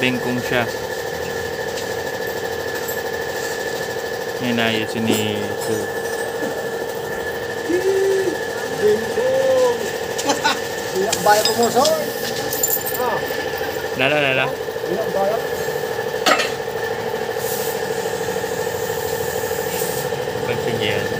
bengkong siya. Yan ayos yun ni Sue. Bengkong! Bilang bayan ko mo, Soy! Lala. Bilang bayan. Pansin niya yan.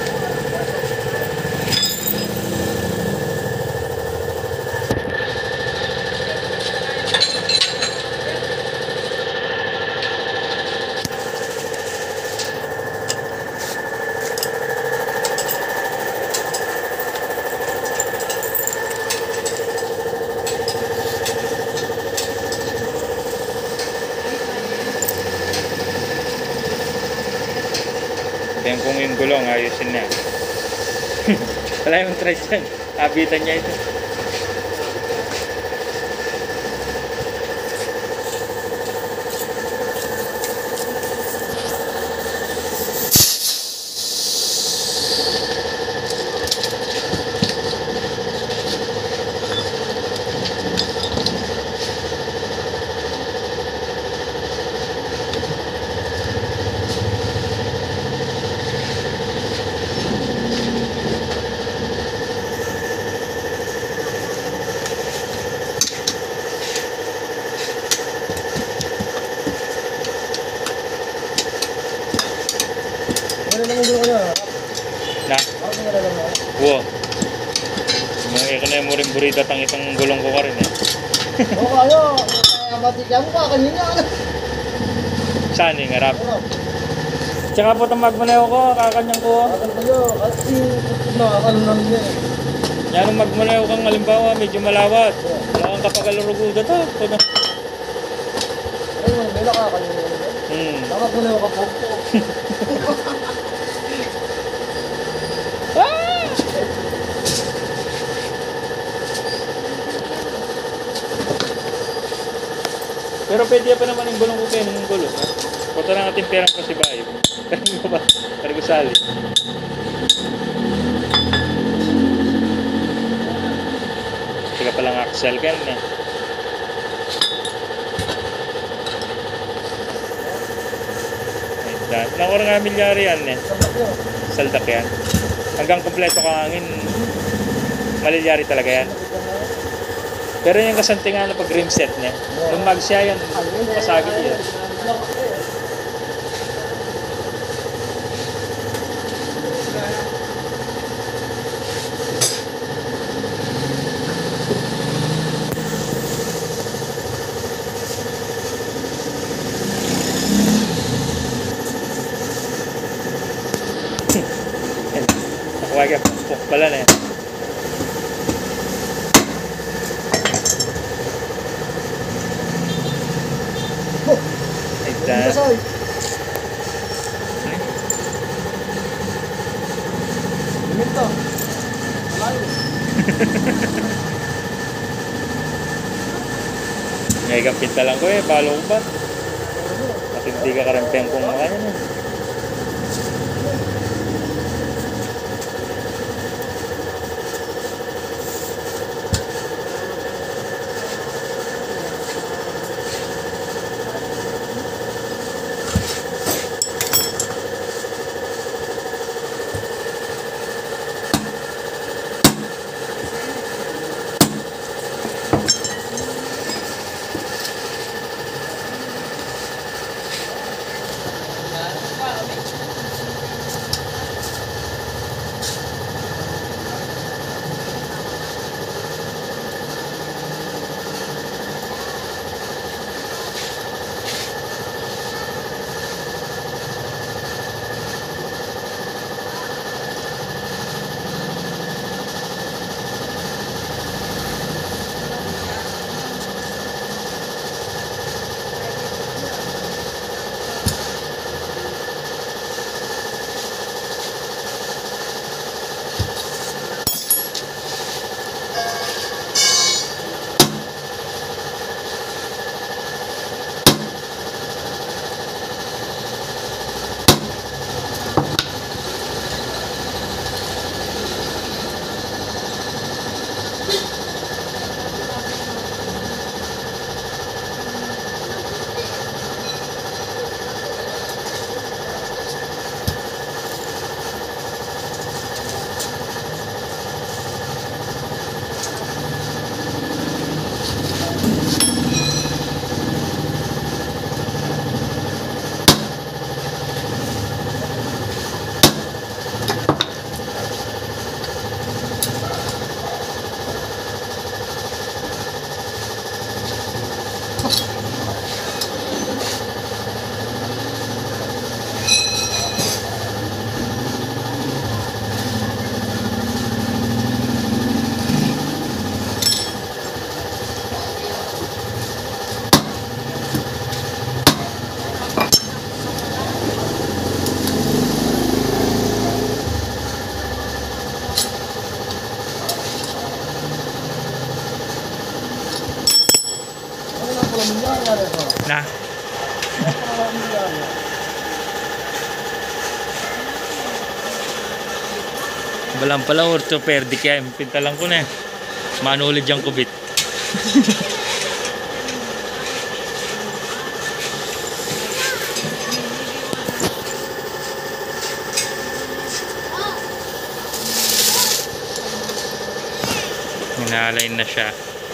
Bengkong yung gulong, ayusin niya. Wala yung trace yan. Abitan niya ito. Ano naman gulo ko na? Na? Ako nga lang ako. Wow. Mga na yung muring burita tang itong gulong ko ka rin eh. Oo kayo, kaya matikyan mo pa kanina. Saan yung harap? Tsaka po itong magmaneho ko, kakanyang ko. Bakal kayo, at ano namin niya eh. Yan ang magmaneho kang halimbawa, medyo malawat. Wala kang kapagaluruguda to. Ayun, may nakakanina. Dapat mo na yung kapagpo. Pero pwede pa naman yung gulong ko kayo ng gulo. Punta na ating perang pasibayo. Kaya mo ba? Kargusali. Sila palang axle kan eh. Ayan. Nakura nga milyari yan eh. Saldak yan. Hanggang kompleto ka hangin. Malilyari talaga yan. Pero yung kasantingan na pag rim set niya, nung mag siya yan, pasagit yan. Nakuha ka pukpuk pala na yan. Ano Soy? Minto. Malayo. Ngay kapit lang ko eh, balo ko ba? At hindi ka karempeng kung makanya na. Balang pala orthopedic kaya pintalan ko na eh. Manulid yung kubit. Ina-align na siya.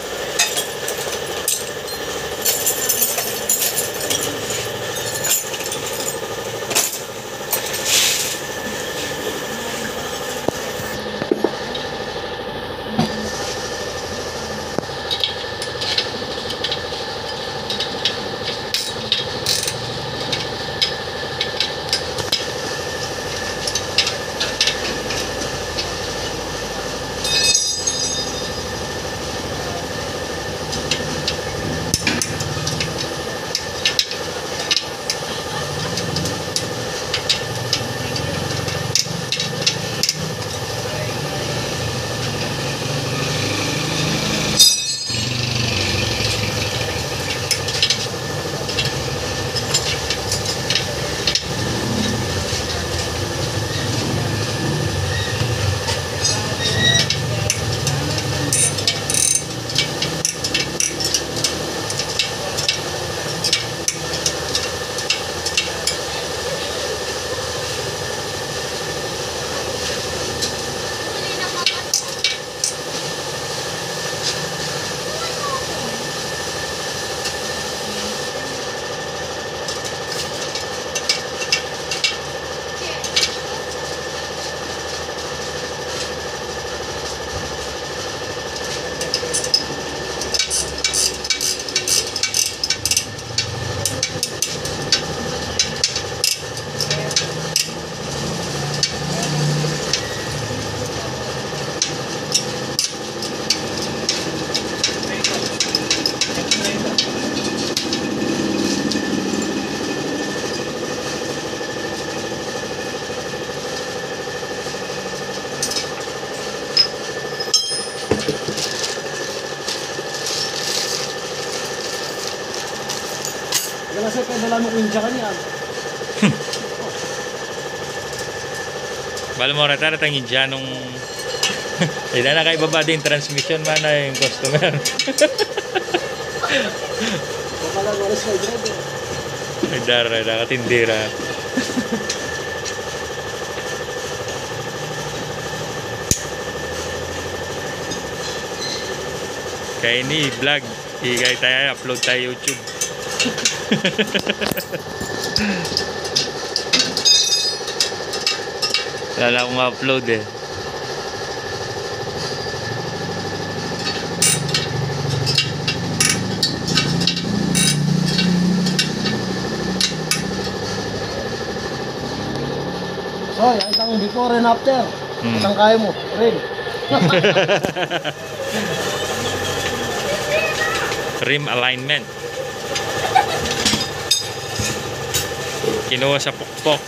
Kasi pedala mo kung ka niya. Bala mo rata ang Indianong ay na nakaibaba din transmission man na yung customer. Wala mo rin sa driver. Ay dara, nakatindira. Kaya ini vlog, ikay tayo upload tayo YouTube. Wala akong upload eh. So, itang before and after. Itang kaya mo, rin. Rim alignment. Kinuha sa pukpok.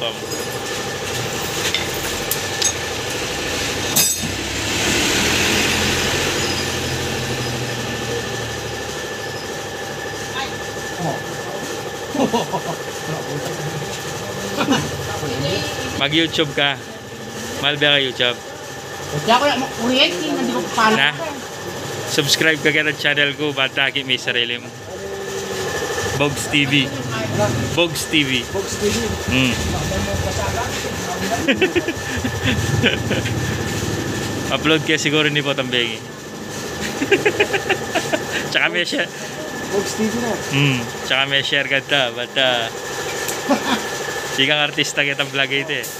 Mag-YouTube ka. Malbe ka YouTube. Hindi ako na kuryente, hindi ko paano. Na? Subscribe ka sa channel ko. Bataki may sarili mo. Bogs TV. Bogs TV. Box TV. Upload kaya siguro ni Potambegi. Tsaka may share. Box TV na. Tsaka may share ka ta. Bata. Di kang artista kitang vlog ito eh.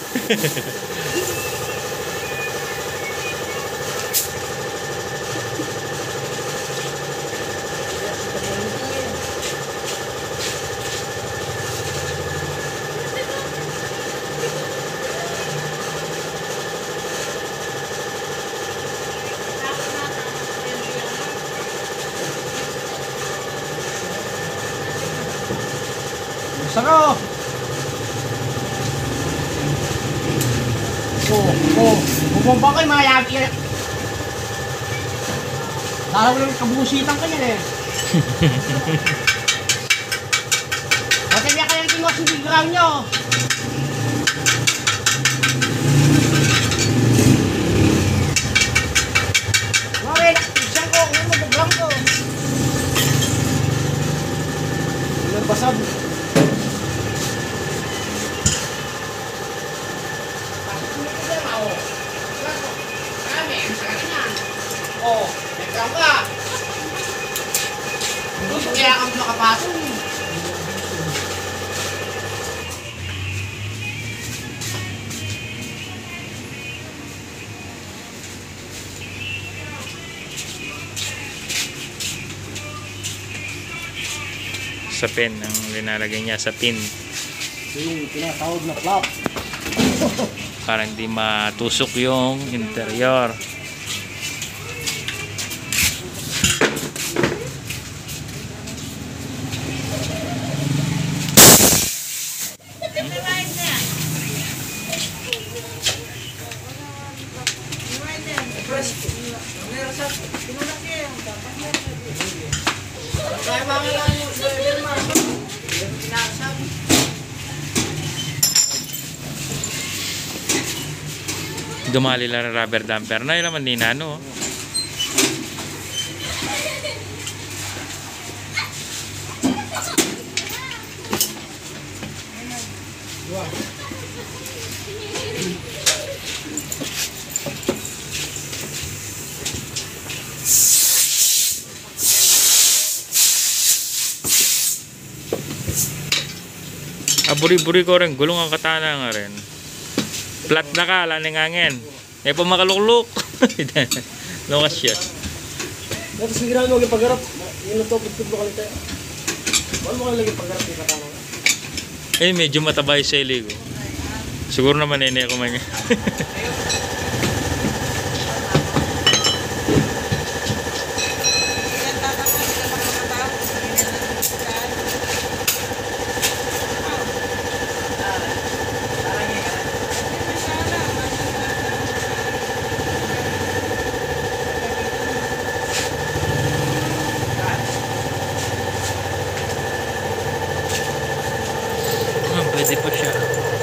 Saka! Bumaba kayo mga yagi. Lalo lang kabusitan ka yan eh. Matibya kayang tingos yung background nyo. sa pin. Ang linalagay niya sa pin. Ito yung tinatawag na flap. Para hindi matusok yung interior. Dumali lang ang rubber damper na yun naman din ano. Buri-buri ko rin, gulong ang katana nga rin. Flat na ka, laning hangin. May pa makalukluk. Lukas siya. Tapos hindi namin maging pagharap. Yun ito, pagtublo ka tayo. Wala mo kayo laging pagharap yung katana. Medyo mataba yung sili ko. Siguro naman nene ako man niya. Pwede po siya.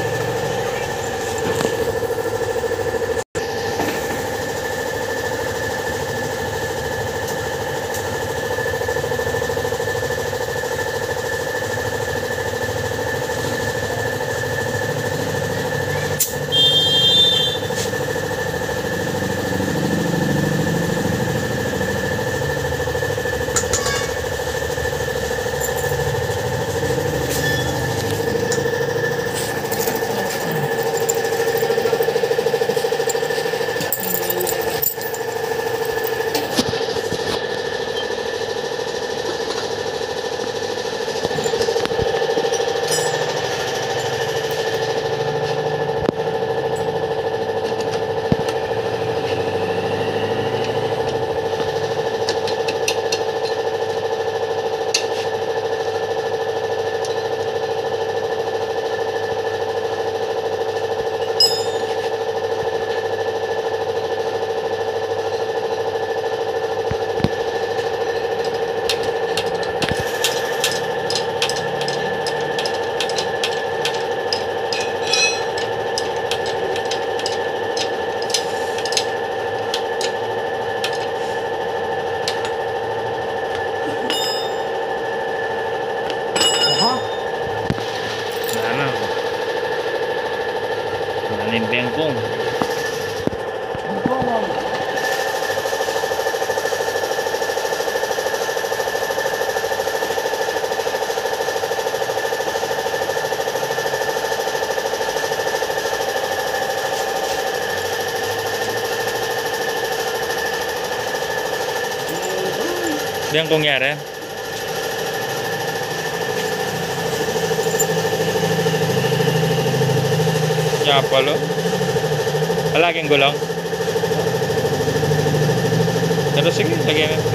Ano yung bengkong? Bengkong yara? Palo. Palaging gulong. Pero sige, lagyan natin.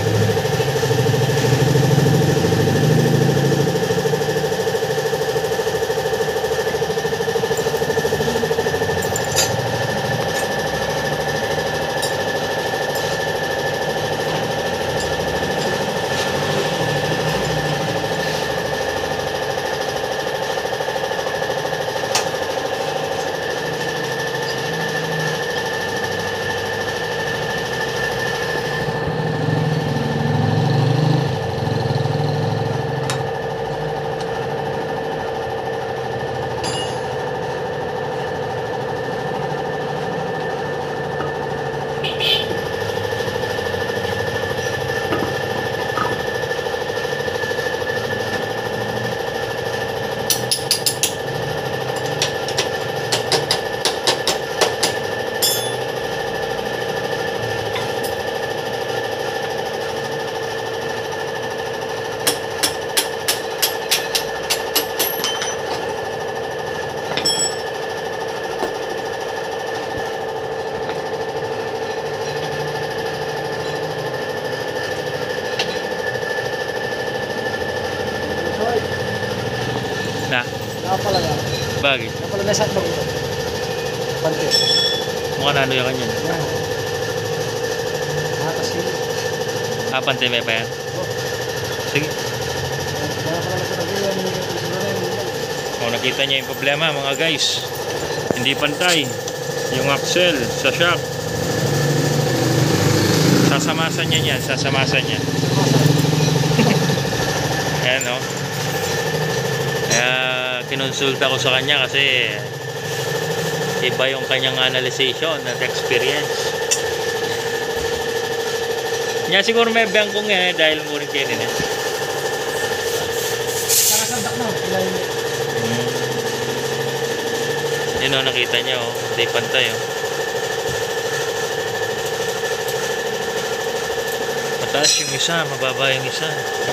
Sabagay. Napala na sa bang pante. Mukha na ano yung kanya. Yan. Atas yun. Pantay may pa yan. Oh. Sige. Kaya pala na talaga yan. O, nakita niya yung problema mga guys. Hindi pantay. Yung axle sa shock. Sasamasan niya yan. Sasamasan niya. Ayan o. Kaya kinonsulta ko sa kanya kasi iba yung kanyang analyzation at experience. Nya siguro may bangkong yan dahil mo rin kayo eh. Nakasandak na. Ilalim. Yun o, nakita niya o. Hindi pantay o. Mataas yung isa, mababa yung isa.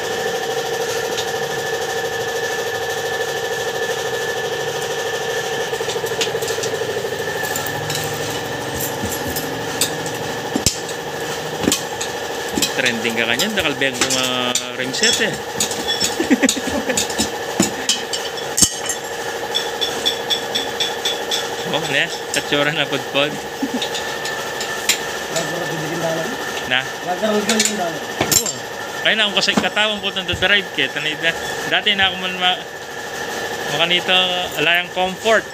Trending ka kanyan, nakalbeg ng rim set eh. Oh, ne? Tatsura na pagpod. Lagarod ko din dalan. Na? Lagarod ko din dalan. Oo. Kaya na akong kasi katawang po ng drive kit. Dati na ako man makanito alayang comfort.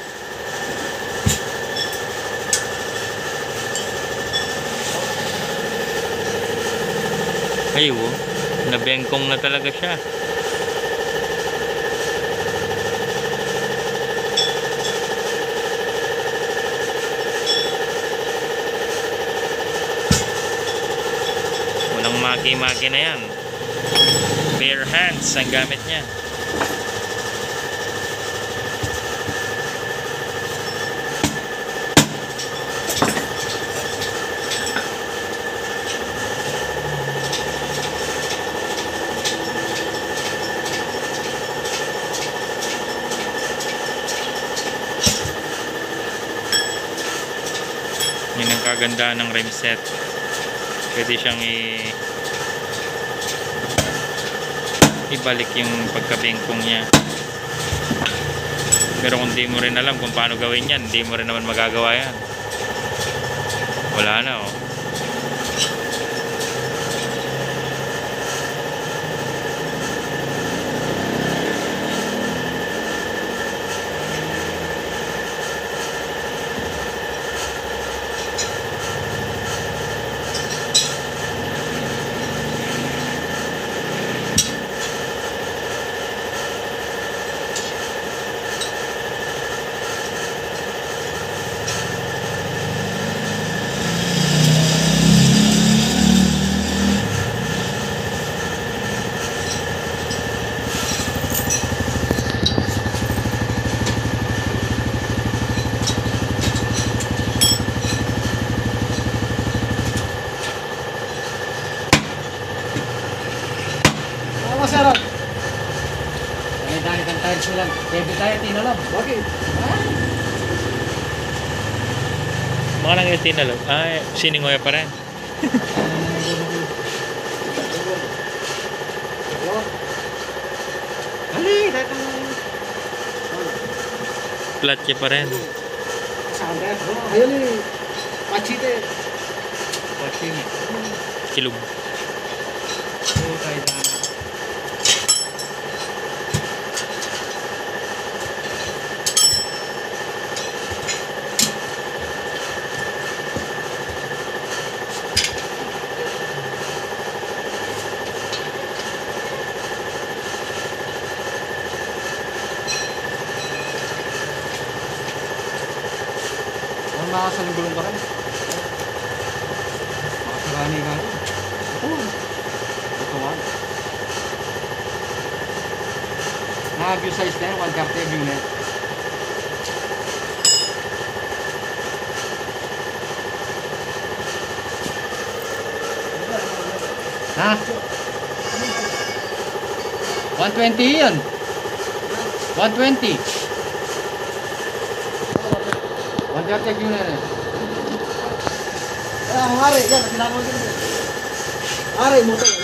Ay, nabengkong na talaga siya. Walang maki-maki na yan. Bare hands ang gamit niya. Yun ang kagandahan ng rim set. Pwede siyang ibalik yung pagkabengkong niya. Pero kung di mo rin alam kung paano gawin yan, di mo rin naman magagawa yan. Wala na oh. Masarap. Dali-dali kang tiles lang. Pwede tayo tinalab. Bakit? Mga nang yung tinalog. Ay, siningoy pa rin. Ali, dahil Flat niya pa rin. ayun eh. Pachite. Kilog. Ang nakasaling gulong pa rin. Makasarani ka rin. Oo. Tutuwan. Nag-view size na yan, 130 view na yan. Ha? 120 yan. 120. 130 view na yan. Ang hari, yan, tinapon din. Hari, mo ito.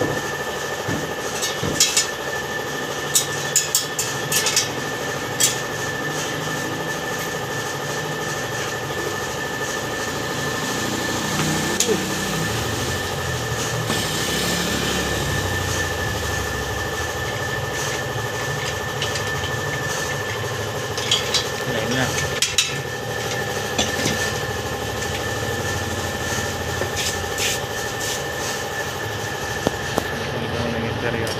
Ayan na. Ito na yung interior.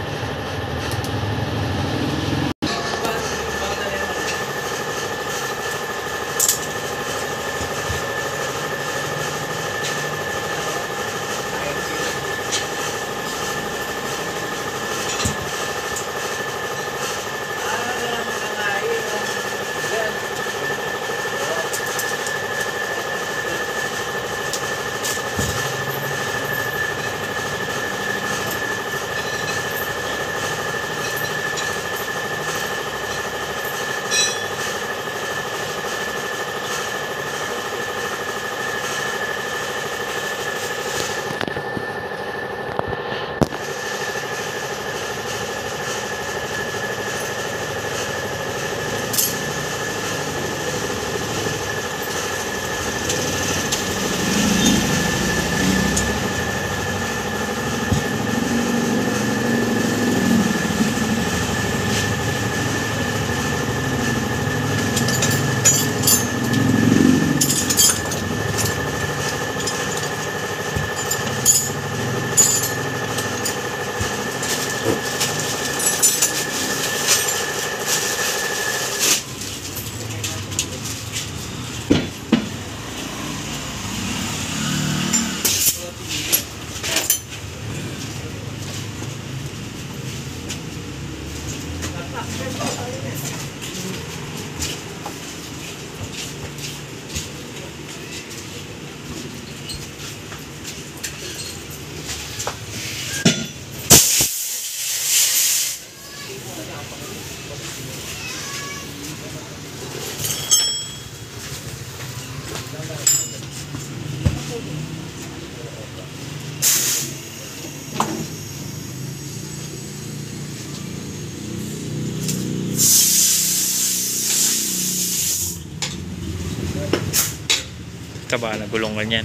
Taba na gulong ganyan.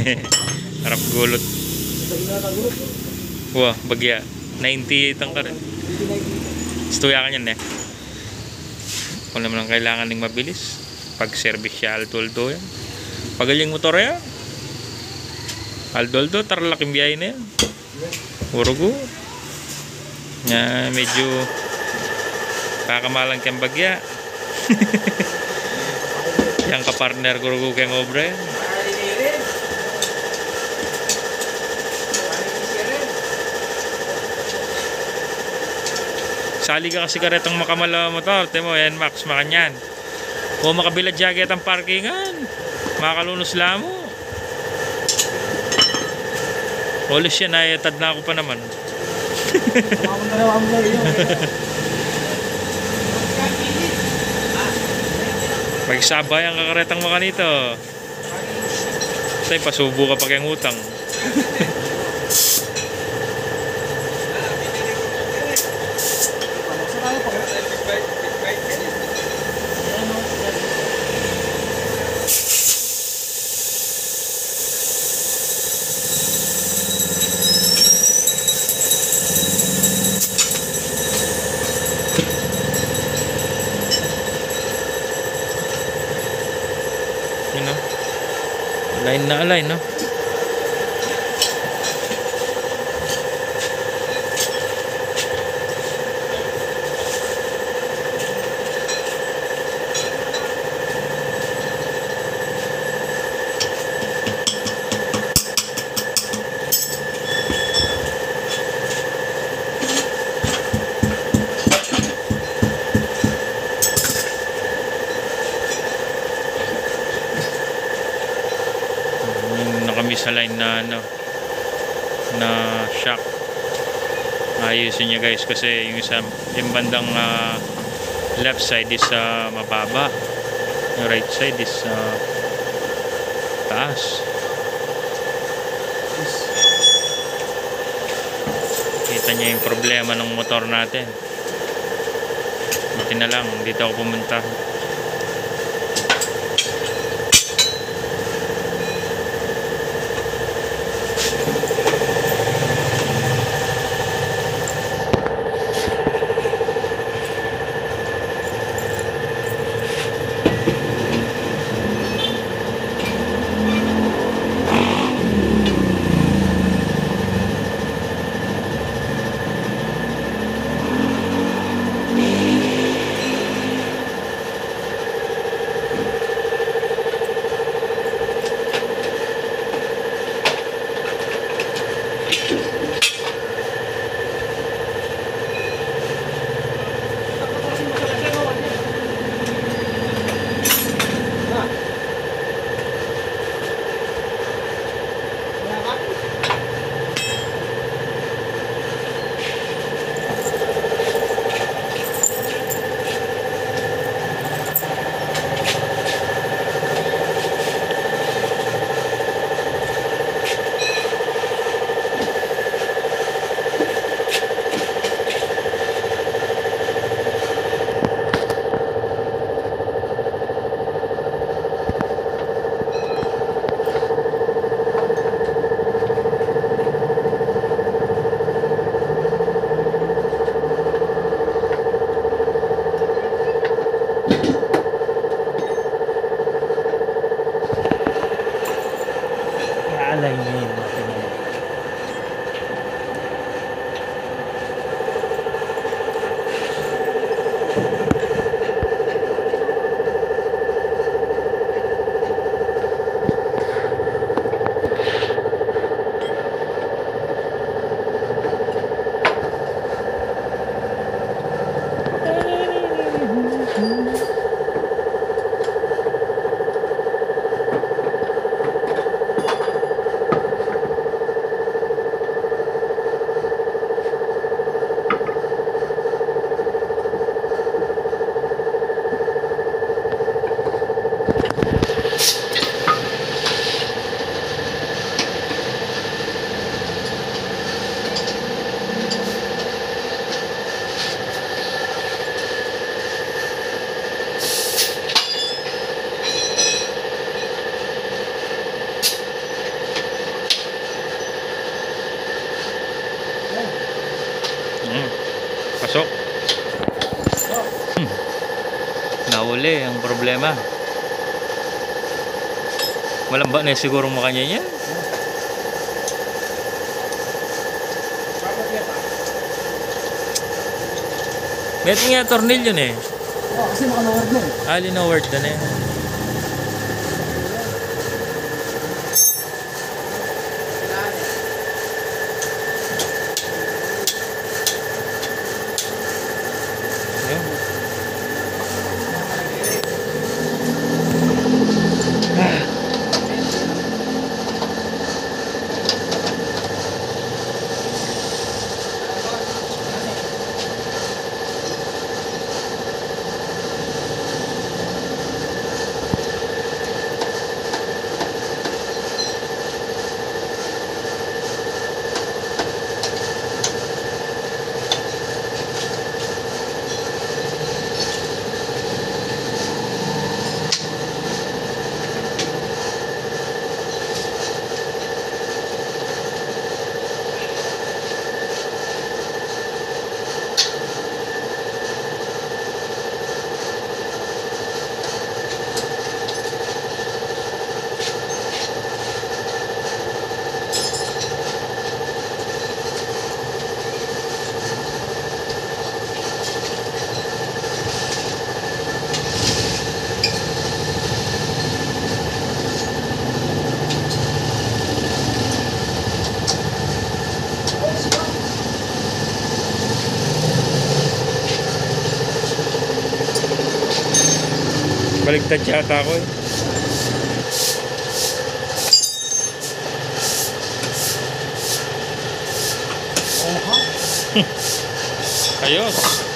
Harap gulot. Wah, bagya. 98 ang karin. Istuya ka yan eh. Kung naman ang kailangan ng mabilis. Pag service siya, aldo-aldo yan. Pagaling motor yan. Aldo-aldo, taralaking biyahe na yan. Urugo. Nga, medyo kakamalang kang bagya. Yang kapartner ko kang obra yan. Sali ka kasi karetang makamala motor. Temo, yan Max, makanyan. O makabila jacket ang parkingan. Makalunos lamo. Olis yan, ayatad na ako pa naman. Magsabay ang kakaretang makanito. Tay, pasubo ka pag yung utang. Yun know? Line na align, no? Sa line na ano na shock, ayusin niya guys kasi yung bandang left side is mababa, yung right side is taas. Nakita niya yung problema ng motor natin. Buti na lang, dito ako pumunta. Alay niya yung makina. Pasok. Nahuli ang problema. Walang ba na siguro makanya niya? Meron nga tornilyo na eh. Oo, kasi naka-lowered na eh. Ali na word na eh. Baligtad yata ako eh. Ayos.